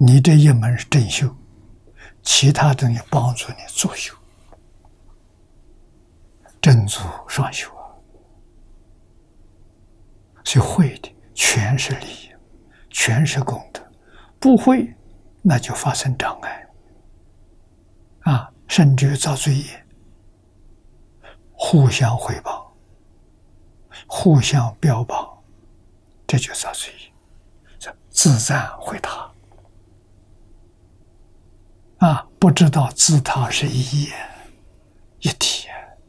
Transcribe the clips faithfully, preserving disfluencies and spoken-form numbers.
你这一门是正修，其他东西帮助你助修，正足双修啊。所以会的全是利益，全是功德；不会，那就发生障碍啊，甚至于造罪业，互相毁谤，互相标榜，这就造罪业，自赞毁他啊！不知道自他是一业一体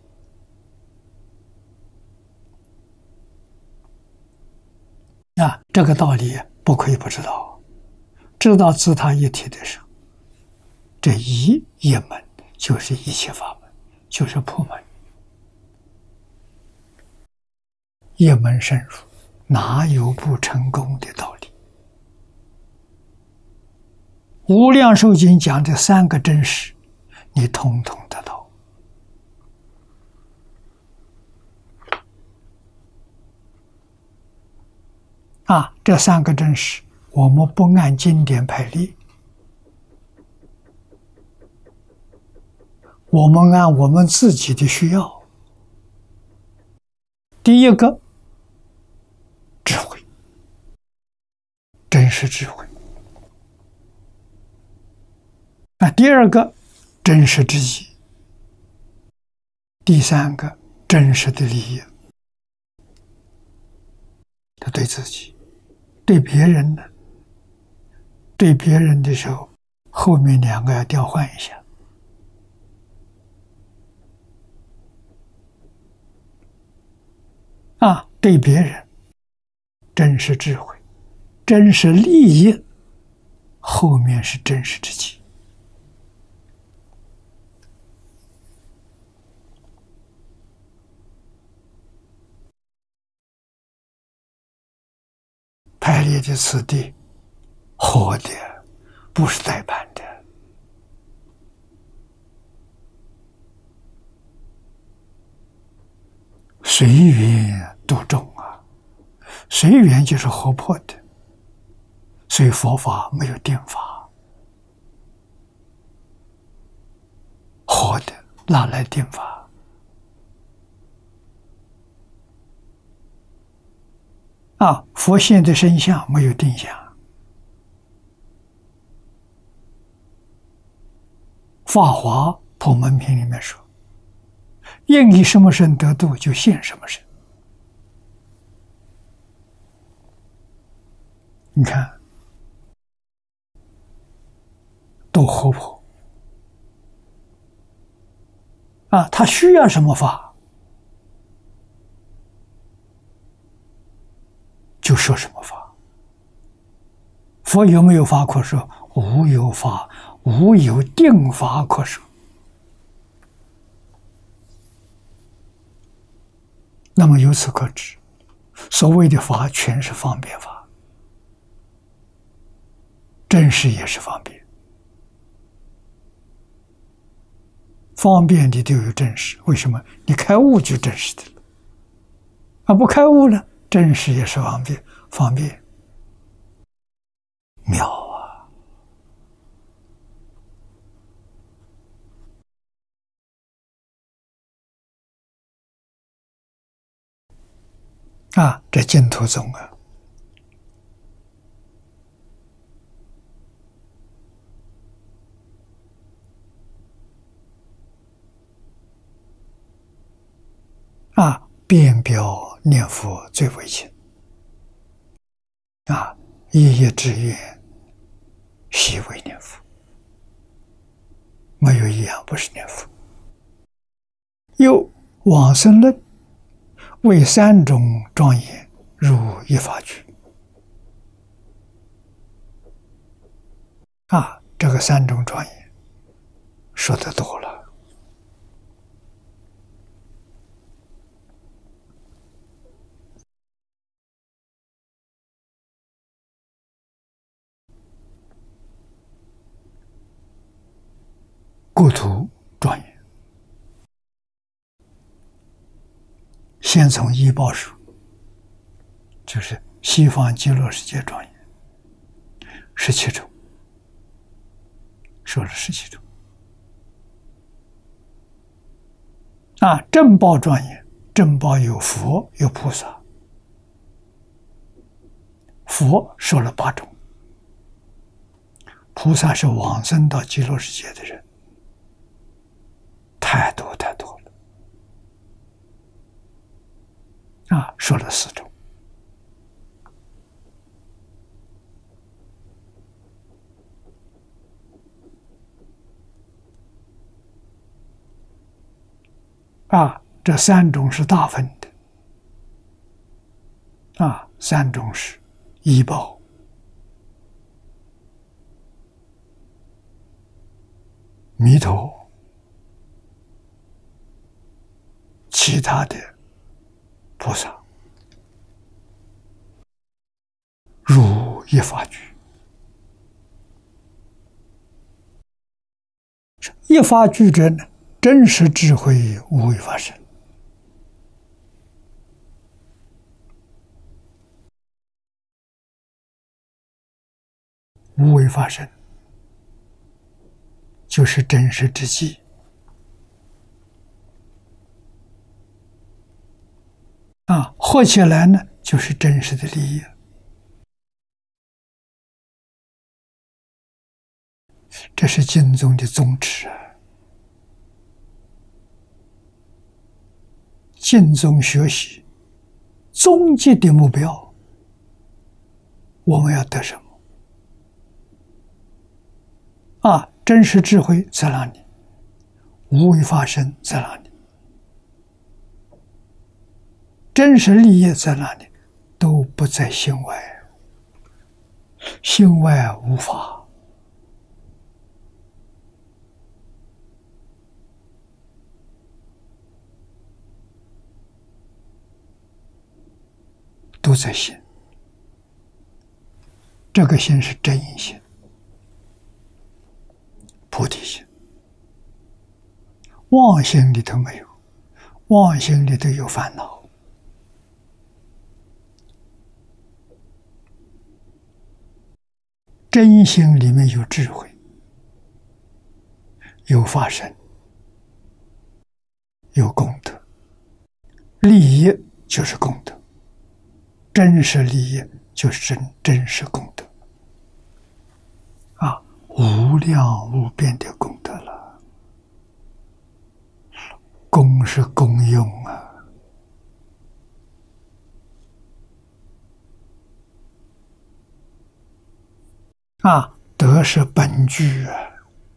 啊！这个道理不可以不知道。知道自他一体的时候，这一一门就是一切法门，就是普门。一门深入，哪有不成功的道理？无量寿经讲的三个真实，你统统得到。啊，这三个真实，我们不按经典排列，我们按我们自己的需要。第一个，智慧，真实智慧。啊，第二个，真实之意。第三个，真实的利益。他对自己，对别人呢？对别人的时候，后面两个要调换一下。啊，对别人，真实智慧，真实利益，后面是真实之己。排列的次第，活的，不是代办的。随缘度众啊，随缘就是活泼的，所以佛法没有定法，活的哪来定法？啊，佛现的身相没有定相。法华普门品里面说，应以什么身得度，就现什么身。你看，多活泼啊！他需要什么法，就说什么法。佛有没有法可说？无有法，无有定法可说。那么由此可知，所谓的法全是方便法，真实也是方便，方便的都有真实。为什么？你开悟就真实的了，啊，不开悟呢，真实也是方便，方便妙啊！啊，这净土宗啊，啊，遍表念佛最为轻，啊，一叶之愿，悉为念佛，没有一样不是念佛。又往生论为三种庄严入一法句，啊，这个三种庄严说得多了。故土庄严，先从一报数，就是西方极乐世界庄严，十七种。 说了十七种。啊，正报庄严，正报有佛有菩萨，佛说了八种，菩萨是往生到极乐世界的人，太多太多了。啊，说了四种。啊，这三种是大分的。啊，三种是医报、弥陀，其他的菩萨如一法具。一法具者呢，真实智慧无为法身。无为法身就是真实之际。啊，合起来呢，就是真实的利益。这是经宗的宗旨啊。经宗学习终极的目标，我们要得什么？啊，真实智慧在哪里？无为法身在哪里？真实利益在哪里？都不在心外，心外无法。都在心，这个心是真心、菩提心。妄心里头没有，妄心里头有烦恼。真心里面有智慧，有法身，有功德。利益就是功德。真实利益就是真真实功德，啊，无量无边的功德了。功是功用啊，啊，德是本具啊，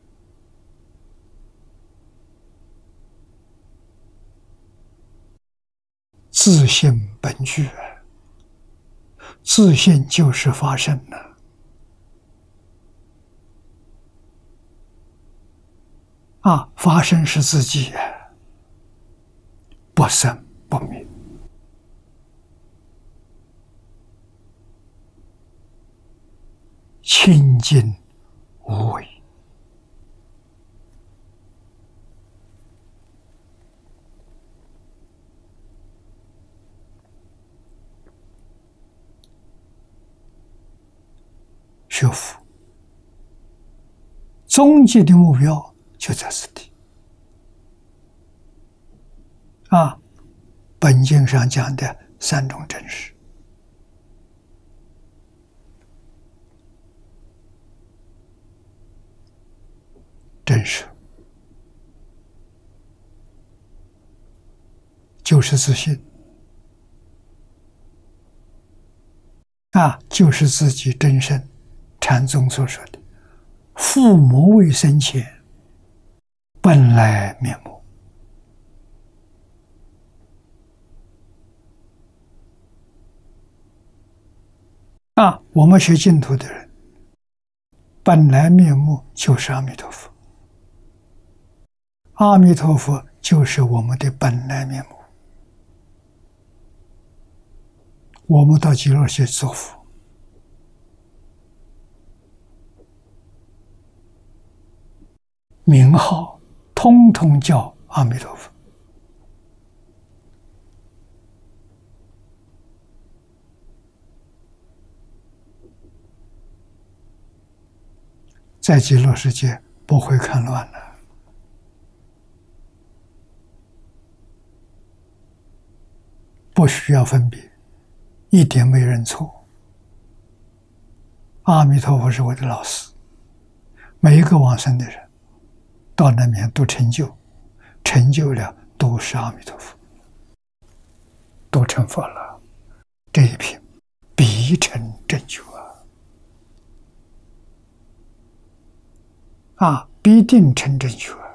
自性本具啊。自信就是发生了。啊，发生是自己，不生不灭。清净无为。学佛终极的目标就在此地。啊，本经上讲的三种真实。真实就是自信，啊，就是自己真身。禅宗所说的“父母未生前，本来面目”。啊，我们学净土的人，本来面目就是阿弥陀佛。阿弥陀佛就是我们的本来面目。我们到极乐世界做佛，名号通通叫阿弥陀佛。在极乐世界不会看乱了。不需要分别，一点没认错。阿弥陀佛是我的老师，每一个往生的人到那边都成就，成就了都是阿弥陀佛，都成佛了。这一品必成正觉啊！啊，必定成正觉。